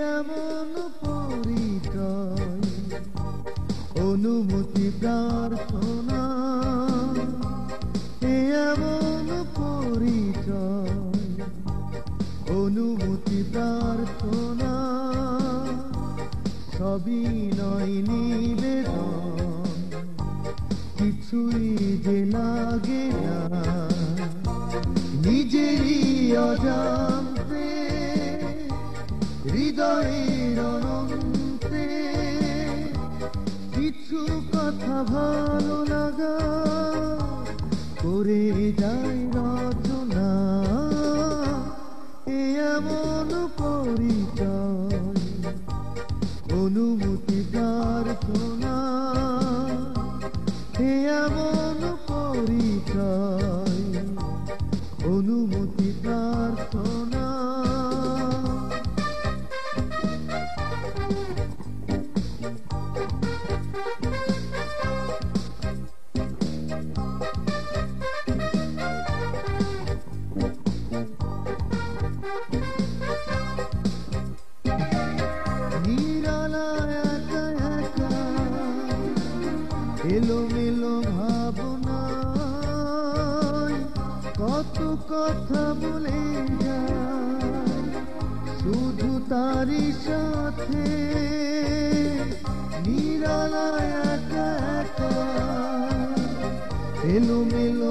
এমন পরিচয় অনুমতি প্রার্থনা এমন পরিচয় অনুমতি প্রার্থনা সবই নয় নিবেদন কিছুই যে লাগে না নিজেরই অজান্তে হৃদয়ের অনন্তে কিছু কথা ভালো লাগা করে যায় রচনা এমন পরিচয় অনুমতি প্রার্থনা এমন পরিচয় অনুমতি প্রার্থনা এলোমেলো ভাবনায় কত কথা বলে যায় শুধু তারই সাথে নিরালায় একা একা এলোমেলো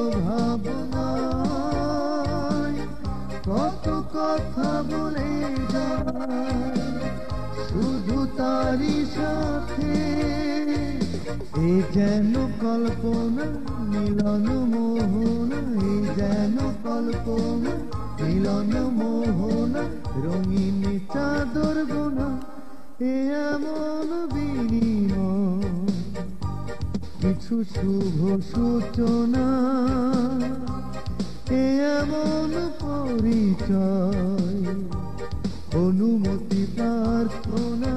ভাবনায় কত কথা বলে যায় শুধু তারই সাথে এ যেন কল্পনা মিলন মোহনা এ যেন কল্পনা মিলন মোহনা রঙিন চাদর গোনা এ এমন বিনিময় কিছু শুভ সূচনা এ এমন পরিচয় অনুমতি প্রার্থনা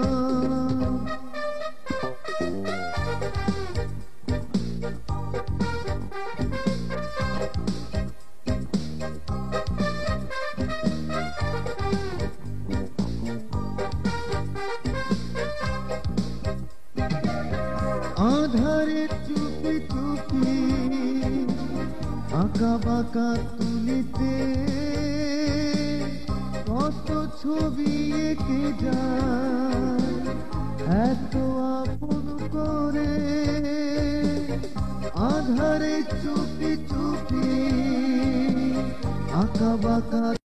আধারে চুপি চুপি আঁকা বাঁকা তুলিতে কত ছবি এঁকে যায় এত আপন করে আধারে চুপি চুপি আঁকা বাঁকা